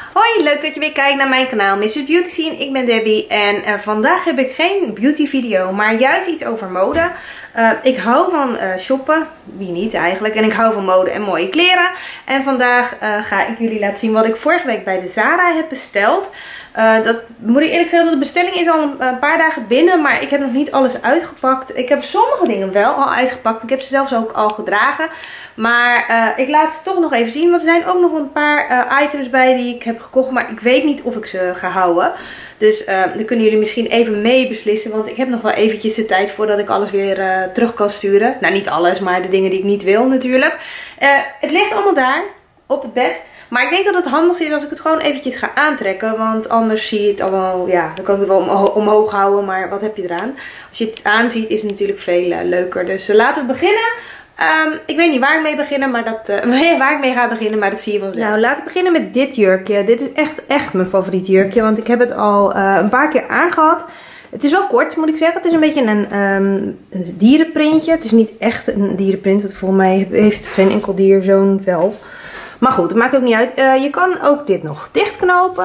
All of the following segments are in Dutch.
Hoi, leuk dat je weer kijkt naar mijn kanaal Mrs. Beauty Scene. Ik ben Debbie en vandaag heb ik geen beauty video, maar juist iets over mode. Ik hou van shoppen, wie niet eigenlijk, en ik hou van mode en mooie kleren. En vandaag ga ik jullie laten zien wat ik vorige week bij de Zara heb besteld. Dat moet ik eerlijk zeggen, de bestelling is al een paar dagen binnen, maar ik heb nog niet alles uitgepakt. Ik heb sommige dingen wel al uitgepakt, ik heb ze zelfs ook al gedragen. Maar ik laat ze toch nog even zien, want er zijn ook nog een paar items bij die ik heb gekocht, maar ik weet niet of ik ze ga houden. Dus dan kunnen jullie misschien even mee beslissen, want ik heb nog wel eventjes de tijd voordat ik alles weer terug kan sturen. Nou, niet alles, maar de dingen die ik niet wil natuurlijk. Het ligt allemaal daar, op het bed. Maar ik denk dat het handig is als ik het gewoon eventjes ga aantrekken. Want anders zie je het allemaal, ja, dan kan ik het wel omhoog houden. Maar wat heb je eraan? Als je het aanziet is het natuurlijk veel leuker. Dus laten we beginnen. Ik weet niet waar ik mee beginnen, maar waar ik mee ga beginnen, maar dat zie je vanzelf. Nou, laten we beginnen met dit jurkje. Dit is echt mijn favoriet jurkje, want ik heb het al een paar keer aangehad. Het is wel kort, moet ik zeggen. Het is een beetje een dierenprintje. Het is niet echt een dierenprint, want volgens mij heeft geen enkel dier zo'n vel. Maar goed, dat maakt ook niet uit. Je kan ook dit nog dichtknopen.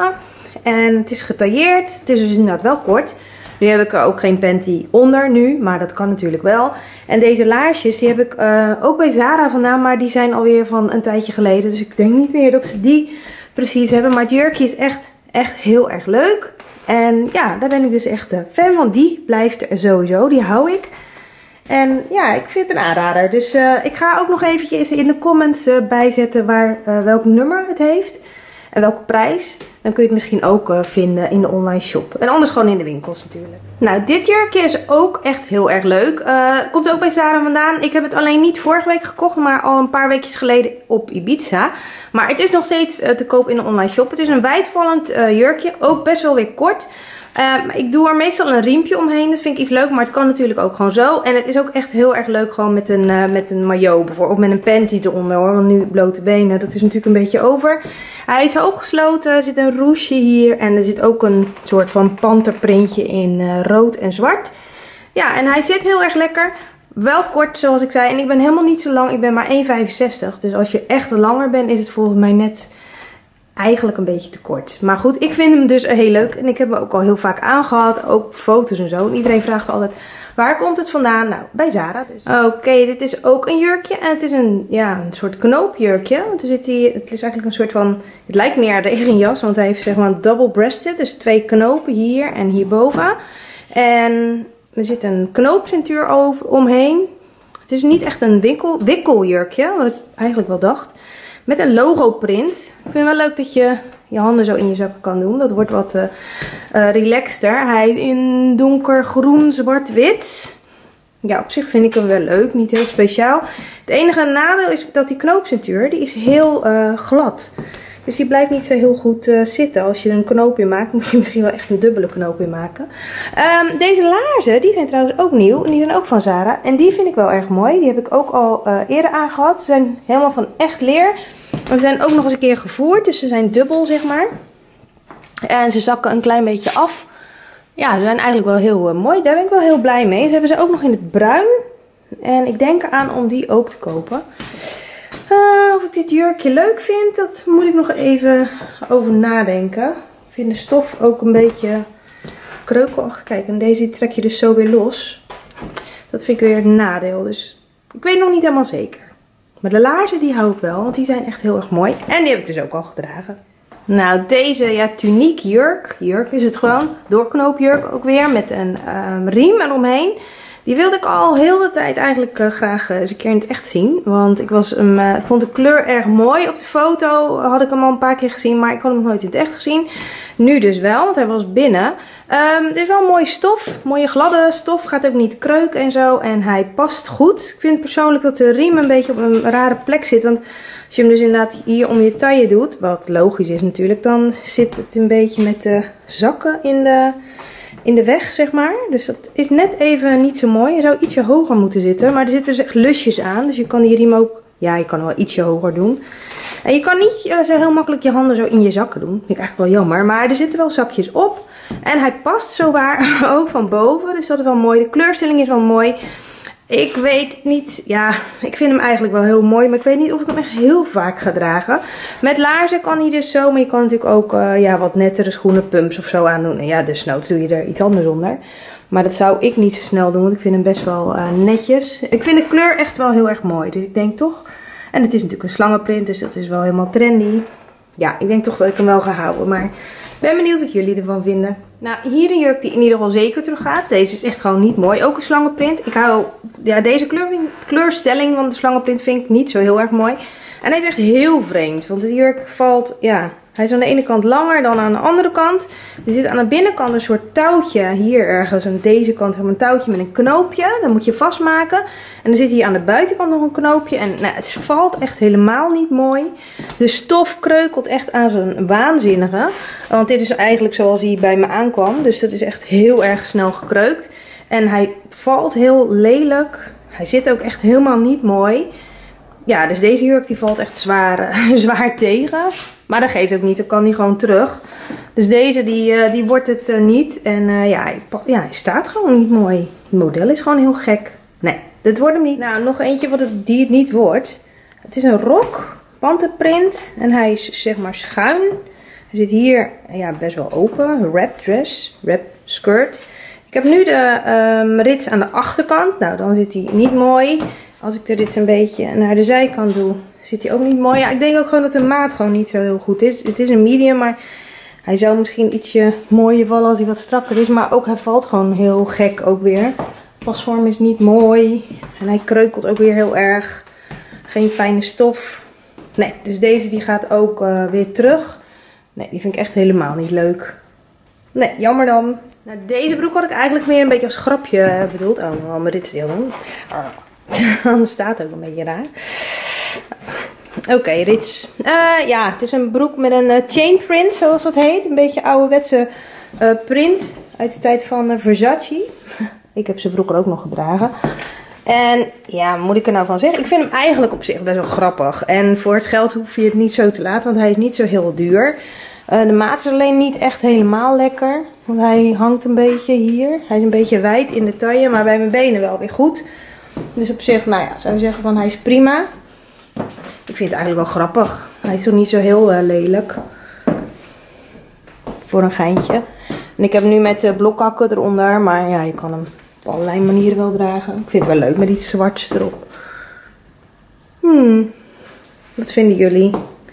En het is getailleerd. Het is dus inderdaad wel kort. Nu heb ik er ook geen panty onder nu, maar dat kan natuurlijk wel. En deze laarsjes, die heb ik ook bij Zara vandaan, maar die zijn alweer van een tijdje geleden. Dus ik denk niet meer dat ze die precies hebben. Maar het jurkje is echt heel erg leuk. En ja, daar ben ik dus echt fan van. Die blijft er sowieso, die hou ik. En ja, ik vind het een aanrader. Dus ik ga ook nog eventjes in de comments bijzetten welk nummer het heeft. En welke prijs. Dan kun je het misschien ook vinden in de online shop. En anders gewoon in de winkels natuurlijk. Nou, dit jurkje is ook echt heel erg leuk. Komt ook bij Zara vandaan. Ik heb het alleen niet vorige week gekocht, maar al een paar weekjes geleden op Ibiza. Maar het is nog steeds te koop in de online shop. Het is een wijdvallend jurkje. Ook best wel weer kort. Ik doe er meestal een riempje omheen. Dat vind ik iets leuk, maar het kan natuurlijk ook gewoon zo. En het is ook echt heel erg leuk gewoon met een maillot bijvoorbeeld. Of met een panty eronder hoor. Want nu blote benen, dat is natuurlijk een beetje over. Hij is opengesloten. Er zit een ruche hier. En er zit ook een soort van panterprintje in rood en zwart. Ja, en hij zit heel erg lekker. Wel kort zoals ik zei. En ik ben helemaal niet zo lang. Ik ben maar 1,65. Dus als je echt langer bent is het volgens mij net eigenlijk een beetje te kort. Maar goed, ik vind hem dus heel leuk. En ik heb hem ook al heel vaak aangehad. Ook foto's en zo. En iedereen vraagt altijd, waar komt het vandaan? Nou, bij Zara dus. Oké, dit is ook een jurkje. En het is een soort knoopjurkje. Want er zit hier, het is eigenlijk een soort van, het lijkt meer de regenjas. Want hij heeft zeg maar een double-breasted. Dus 2 knopen hier en hierboven. En er zit een knoopcentuur omheen. Het is niet echt een wikkeljurkje. Wat ik eigenlijk wel dacht. Met een logo print. Ik vind het wel leuk dat je je handen zo in je zakken kan doen. Dat wordt wat relaxter. Hij in donkergroen, zwart-wit. Ja, op zich vind ik hem wel leuk. Niet heel speciaal. Het enige nadeel is dat die knoopcentuur, die is heel glad. Dus die blijft niet zo heel goed zitten. Als je een knoop in maakt, moet je misschien wel echt een dubbele knoop in maken. Deze laarzen, die zijn trouwens ook nieuw. En die zijn ook van Zara. En die vind ik wel erg mooi. Die heb ik ook al eerder aangehad. Ze zijn helemaal van echt leer. Maar ze zijn ook nog eens een keer gevoerd. Dus ze zijn dubbel, zeg maar. En ze zakken een klein beetje af. Ja, ze zijn eigenlijk wel heel mooi. Daar ben ik wel heel blij mee. Ze hebben ze ook nog in het bruin. En ik denk eraan om die ook te kopen. Of ik dit jurkje leuk vind, dat moet ik nog even over nadenken. Ik vind de stof ook een beetje kreukelig. Kijk, en deze trek je dus zo weer los. Dat vind ik weer een nadeel. Dus ik weet nog niet helemaal zeker. Maar de laarzen die hou ik wel, want die zijn echt heel erg mooi. En die heb ik dus ook al gedragen. Nou, deze tuniek jurk is het gewoon. Doorknoopjurk ook weer met een riem eromheen. Die wilde ik al heel de tijd eigenlijk graag eens een keer in het echt zien. Want ik vond de kleur erg mooi. Op de foto had ik hem al een paar keer gezien, maar ik had hem nog nooit in het echt gezien. Nu dus wel, want hij was binnen. Het is wel een mooie stof. Mooie gladde stof. Gaat ook niet kreuken en zo. En hij past goed. Ik vind persoonlijk dat de riem een beetje op een rare plek zit. Want als je hem dus inderdaad hier om je taille doet, wat logisch is natuurlijk, dan zit het een beetje met de zakken in de weg, zeg maar. Dus dat is net even niet zo mooi. Hij zou ietsje hoger moeten zitten. Maar er zitten dus echt lusjes aan. Dus je kan die riem ook, ja, je kan hem wel ietsje hoger doen. En je kan niet zo heel makkelijk je handen zo in je zakken doen. Vind ik eigenlijk wel jammer. Maar er zitten wel zakjes op. En hij past zowaar ook van boven. Dus dat is wel mooi. De kleurstelling is wel mooi. Ik weet niet, ja, ik vind hem eigenlijk wel heel mooi, maar ik weet niet of ik hem echt heel vaak ga dragen. Met laarzen kan hij dus zo, maar je kan natuurlijk ook ja, wat nettere schoenen, pumps of zo aandoen. En ja, desnoods doe je er iets anders onder. Maar dat zou ik niet zo snel doen, want ik vind hem best wel netjes. Ik vind de kleur echt wel heel erg mooi, dus ik denk toch... En het is natuurlijk een slangenprint, dus dat is wel helemaal trendy. Ja, ik denk toch dat ik hem wel ga houden, maar... Ik ben benieuwd wat jullie ervan vinden. Nou, hier een jurk die in ieder geval zeker terug gaat. Deze is echt gewoon niet mooi. Ook een slangenprint. Ik hou, ja, deze kleurstelling van de slangenprint vind ik niet zo heel erg mooi. En hij is echt heel vreemd. Want de jurk valt, ja, hij is aan de ene kant langer dan aan de andere kant. Er zit aan de binnenkant een soort touwtje. Hier ergens aan deze kant een touwtje met een knoopje. Dat moet je vastmaken. En dan zit hier aan de buitenkant nog een knoopje. En nou, het valt echt helemaal niet mooi. De stof kreukelt echt aan zo'n waanzinnige. Want dit is eigenlijk zoals hij bij me aankwam. Dus dat is echt heel erg snel gekreukt. En hij valt heel lelijk. Hij zit ook echt helemaal niet mooi. Ja, dus deze jurk die valt echt zwaar tegen. Maar dat geeft ook niet, dan kan die gewoon terug. Dus deze die wordt het niet. En ja, hij staat gewoon niet mooi. Het model is gewoon heel gek. Nee, dit wordt hem niet. Nou, nog eentje die het niet wordt. Het is een rok, panterprint. En hij is zeg maar schuin. Hij zit hier ja, best wel open. Wrap dress, wrap skirt. Ik heb nu de rits aan de achterkant. Nou, dan zit hij niet mooi. Als ik de rits een beetje naar de zijkant doe, zit hij ook niet mooi. Ja, ik denk ook gewoon dat de maat gewoon niet zo heel goed is. Het is een medium, maar hij zou misschien ietsje mooier vallen als hij wat strakker is. Maar ook hij valt gewoon heel gek ook weer. Pasvorm is niet mooi. En hij kreukelt ook weer heel erg. Geen fijne stof. Nee, dus deze die gaat ook weer terug. Nee, die vind ik echt helemaal niet leuk. Nee, jammer dan. Nou, deze broek had ik eigenlijk meer een beetje als grapje bedoeld. Oh, wel mijn ritsdeel doen. Anders staat het ook een beetje raar. Oké, rits. Ja, het is een broek met een chain print, zoals dat heet. Een beetje ouderwetse print uit de tijd van Versace. Ik heb ze vroeger ook nog gedragen. En ja, wat moet ik er nou van zeggen? Ik vind hem eigenlijk op zich best wel grappig. En voor het geld hoef je het niet zo te laten, want hij is niet zo heel duur. De maat is alleen niet echt helemaal lekker. Want hij hangt een beetje hier. Hij is een beetje wijd in de taille, maar bij mijn benen wel weer goed. Dus op zich, nou ja, zou je zeggen van hij is prima. Ik vind het eigenlijk wel grappig. Hij is toch niet zo heel lelijk. Voor een geintje. En ik heb hem nu met blokhakken eronder. Maar ja, je kan hem op allerlei manieren wel dragen. Ik vind het wel leuk met iets zwarts erop. Wat vinden jullie?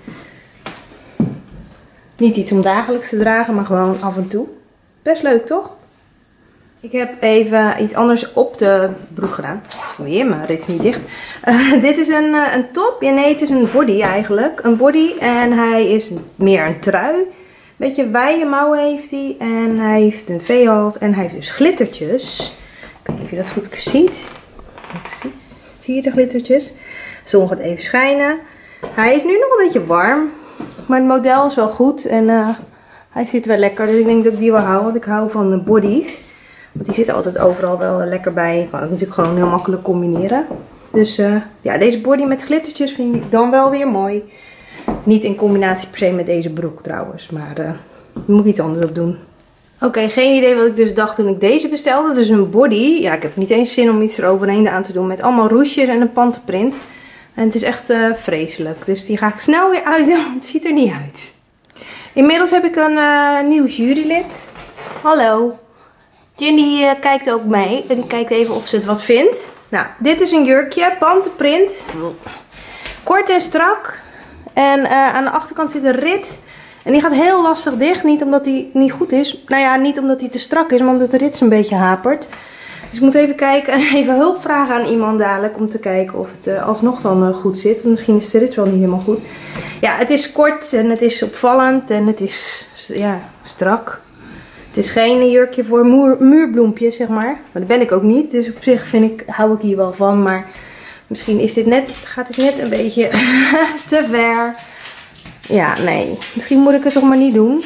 Niet iets om dagelijks te dragen, maar gewoon af en toe. Best leuk, toch? Ik heb even iets anders op de broek gedaan. Weer, maar dit is niet dicht. Dit is een top. Ja, nee, het is een body eigenlijk. Een body en hij is meer een trui. Beetje wijde mouwen heeft hij. En hij heeft een V-halt en hij heeft dus glittertjes. Ik weet niet of je dat goed ziet. Zie je de glittertjes? Sommige gaat even schijnen. Hij is nu nog een beetje warm. Maar het model is wel goed. En hij zit wel lekker. Dus ik denk dat ik die wel hou. Want ik hou van de bodies. Want die zitten altijd overal wel lekker bij. Je kan het natuurlijk gewoon heel makkelijk combineren. Dus ja, deze body met glittertjes vind ik dan wel weer mooi. Niet in combinatie per se met deze broek trouwens. Maar daar moet ik iets anders op doen. Oké, geen idee wat ik dus dacht toen ik deze bestelde. Het is een body. Ja, ik heb niet eens zin om iets eroverheen aan te doen. Met allemaal roesjes en een panterprint. En het is echt vreselijk. Dus die ga ik snel weer uitdoen. Want het ziet er niet uit. Inmiddels heb ik een nieuw jurylid. Hallo. Ginny kijkt ook mee. En die kijkt even of ze het wat vindt. Nou, dit is een jurkje. Panterprint. Kort en strak. En aan de achterkant zit een rit. En die gaat heel lastig dicht. Niet omdat die niet goed is. Nou ja, niet omdat die te strak is. Maar omdat de rits een beetje hapert. Dus ik moet even kijken. Even hulp vragen aan iemand dadelijk. Om te kijken of het alsnog dan goed zit. Misschien is de rits wel niet helemaal goed. Ja, het is kort. En het is opvallend. En het is ja, strak. Het is geen jurkje voor muurbloempjes, zeg maar. Maar dat ben ik ook niet. Dus op zich hou ik hier wel van. Maar misschien is gaat dit net een beetje te ver. Ja, nee. Misschien moet ik het toch maar niet doen.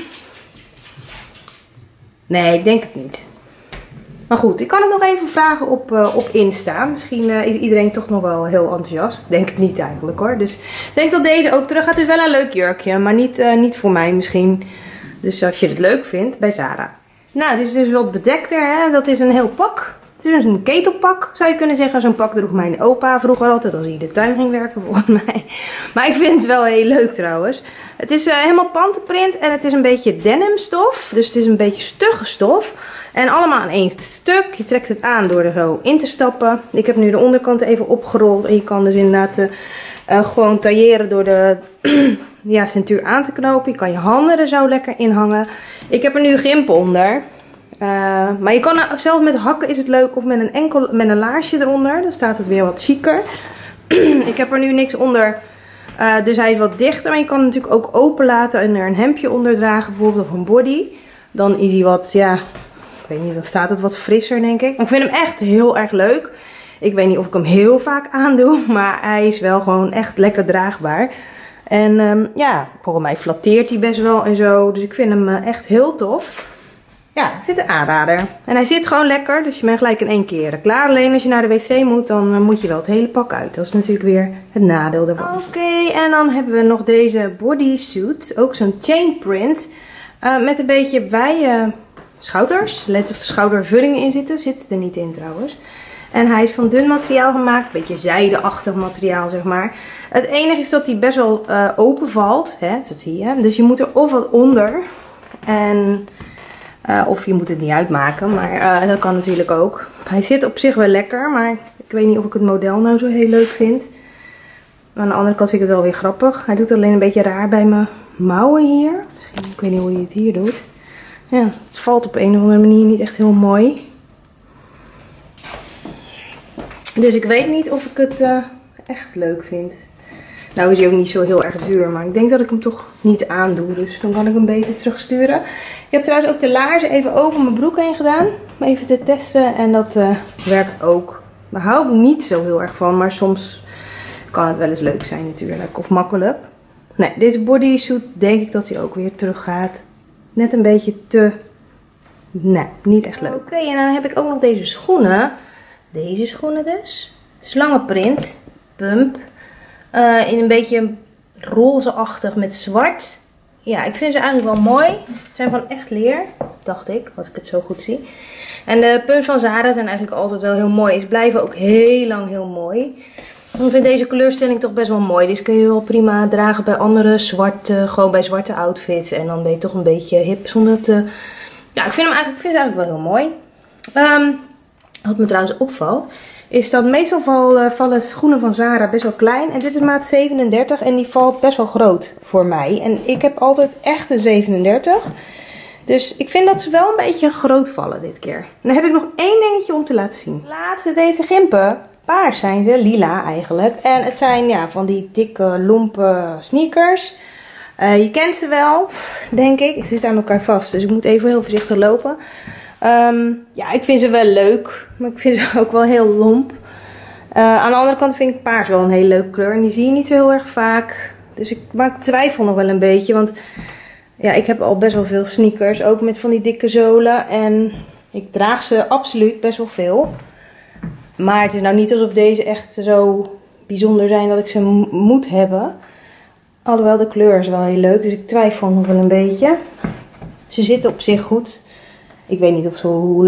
Nee, ik denk het niet. Maar goed, ik kan het nog even vragen op Insta. Misschien is iedereen toch nog wel heel enthousiast. Ik denk het niet eigenlijk hoor. Dus ik denk dat deze ook terug gaat. Het is wel een leuk jurkje. Maar niet voor mij misschien. Dus als je het leuk vindt, bij Zara. Nou, dit is dus wat bedekter, hè. Dat is een heel pak. Het is een ketelpak, zou je kunnen zeggen. Zo'n pak droeg mijn opa vroeger altijd als hij in de tuin ging werken, volgens mij. Maar ik vind het wel heel leuk trouwens. Het is helemaal pantenprint en het is een beetje denimstof. Dus het is een beetje stugge stof. En allemaal aan één stuk. Je trekt het aan door er zo in te stappen. Ik heb nu de onderkant even opgerold. En je kan dus inderdaad gewoon tailleren door de centuur aan te knopen. Je kan je handen er zo lekker in hangen. Ik heb er nu gimp onder. Maar je kan zelfs met hakken is het leuk of met een laarsje eronder. Dan staat het weer wat chiquer. Ik heb er nu niks onder. Dus hij is wat dichter. Maar je kan hem natuurlijk ook open laten en er een hemdje onder dragen. Bijvoorbeeld of een body. Dan is hij wat, ja, ik weet niet, dan staat het wat frisser denk ik. Maar ik vind hem echt heel erg leuk. Ik weet niet of ik hem heel vaak aandoe. Maar hij is wel gewoon echt lekker draagbaar. En ja, volgens mij flatteert hij best wel en zo. Dus ik vind hem echt heel tof. Ja, ik vind het een aanrader. En hij zit gewoon lekker, dus je bent gelijk in één keer klaar. Alleen als je naar de wc moet, dan moet je wel het hele pak uit. Dat is natuurlijk weer het nadeel daarvan. Oké, en dan hebben we nog deze bodysuit. Ook zo'n chain print. Met een beetje wijde schouders. Let of de schoudervullingen in zitten. Zit er niet in trouwens. En hij is van dun materiaal gemaakt. Een beetje zijdeachtig materiaal, zeg maar. Het enige is dat hij best wel open valt. Hè? Dat zie je. Dus je moet er of wat onder. En... of je moet het niet uitmaken, maar dat kan natuurlijk ook. Hij zit op zich wel lekker, maar ik weet niet of ik het model nou zo heel leuk vind. Maar aan de andere kant vind ik het wel weer grappig. Hij doet alleen een beetje raar bij mijn mouwen hier. Misschien, ik weet niet hoe hij het hier doet. Ja, het valt op een of andere manier niet echt heel mooi. Dus ik weet niet of ik het echt leuk vind. Nou is hij ook niet zo heel erg duur, maar ik denk dat ik hem toch niet aandoe. Dus dan kan ik hem beter terugsturen. Ik heb trouwens ook de laarzen even over mijn broek heen gedaan. Om even te testen en dat werkt ook. Daar hou ik niet zo heel erg van, maar soms kan het wel eens leuk zijn natuurlijk. Of makkelijk. Nee, deze bodysuit denk ik dat hij ook weer terug gaat. Net een beetje te... Nee, niet echt leuk. Oké, en dan heb ik ook nog deze schoenen. Deze schoenen dus. Slangenprint. Pump. In een beetje rozeachtig met zwart. Ja, ik vind ze eigenlijk wel mooi. Ze zijn van echt leer, dacht ik, als ik het zo goed zie. En de pumps van Zara zijn eigenlijk altijd wel heel mooi. Ze blijven ook heel lang heel mooi. Ik vind deze kleurstelling toch best wel mooi. Dus kun je wel prima dragen bij andere zwarte, gewoon bij zwarte outfits. En dan ben je toch een beetje hip zonder te... Ja, ik vind ze eigenlijk wel heel mooi. Wat me trouwens opvalt, is dat meestal vallen schoenen van Zara best wel klein. En dit is maat 37 en die valt best wel groot voor mij. En ik heb altijd echt een 37. Dus ik vind dat ze wel een beetje groot vallen dit keer. En dan heb ik nog één dingetje om te laten zien. Laatste deze gimpen. Paars zijn ze, lila eigenlijk. En het zijn ja, van die dikke, lompe sneakers. Je kent ze wel, denk ik. Ze zitten aan elkaar vast, dus ik moet even heel voorzichtig lopen. Ja, ik vind ze wel leuk, maar ik vind ze ook wel heel lomp. Aan de andere kant vind ik paars wel een hele leuke kleur. En die zie je niet zo heel erg vaak. Dus ik twijfel nog wel een beetje. Want ja, ik heb al best wel veel sneakers. Ook met van die dikke zolen. En ik draag ze absoluut best wel veel. Maar het is nou niet alsof deze echt zo bijzonder zijn dat ik ze moet hebben. Alhoewel de kleur is wel heel leuk. Dus ik twijfel nog wel een beetje. Ze zitten op zich goed. Ik weet niet of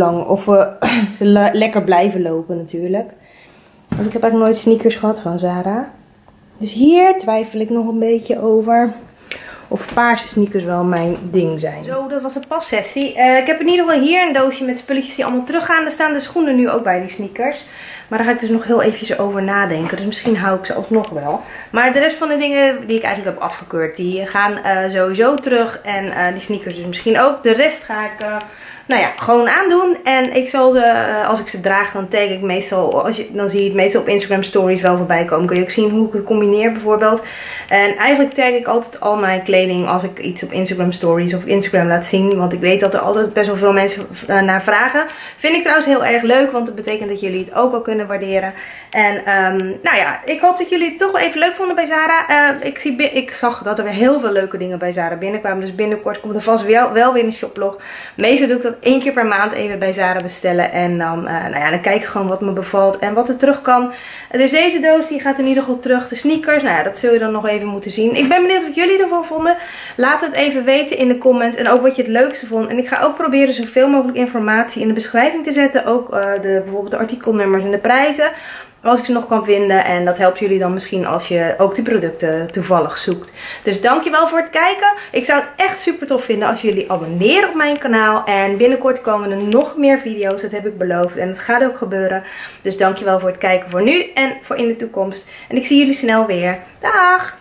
ze lekker blijven lopen natuurlijk. Want ik heb eigenlijk nooit sneakers gehad van Zara. Dus hier twijfel ik nog een beetje over of paarse sneakers wel mijn ding zijn. Zo, dat was een passessie. Ik heb in ieder geval hier een doosje met spulletjes die allemaal teruggaan. Er staan de schoenen nu ook bij die sneakers. Maar daar ga ik dus nog heel eventjes over nadenken. Dus misschien hou ik ze alsnog wel. Maar de rest van de dingen die ik eigenlijk heb afgekeurd, die gaan sowieso terug. En die sneakers dus misschien ook. De rest ga ik... nou ja, gewoon aandoen. En ik zal ze, als ik ze draag, dan tag ik meestal, dan zie je het meestal op Instagram stories wel voorbij komen. Kun je ook zien hoe ik het combineer bijvoorbeeld. En eigenlijk tag ik altijd al mijn kleding als ik iets op Instagram stories of Instagram laat zien. Want ik weet dat er altijd best wel veel mensen naar vragen. Vind ik trouwens heel erg leuk, want dat betekent dat jullie het ook al kunnen kunnen waarderen. En nou ja, ik hoop dat jullie het toch wel even leuk vonden bij Zara. Ik zag dat er weer heel veel leuke dingen bij Zara binnenkwamen. Dus binnenkort komt er vast wel weer een shoplog. Meestal doe ik dat 1 keer per maand even bij Zara bestellen. En dan, nou ja, dan kijk ik gewoon wat me bevalt en wat er terug kan. Dus deze doos die gaat in ieder geval terug. De sneakers, nou ja, dat zul je dan nog even moeten zien. Ik ben benieuwd wat jullie ervan vonden. Laat het even weten in de comments. En ook wat je het leukste vond. En ik ga ook proberen zoveel mogelijk informatie in de beschrijving te zetten. Ook bijvoorbeeld de artikelnummers en de prijzen. Als ik ze nog kan vinden. En dat helpt jullie dan misschien als je ook de producten toevallig zoekt. Dus dankjewel voor het kijken. Ik zou het echt super tof vinden als jullie abonneren op mijn kanaal. En binnenkort komen er nog meer video's. Dat heb ik beloofd. En dat gaat ook gebeuren. Dus dankjewel voor het kijken voor nu en voor in de toekomst. En ik zie jullie snel weer. Dag!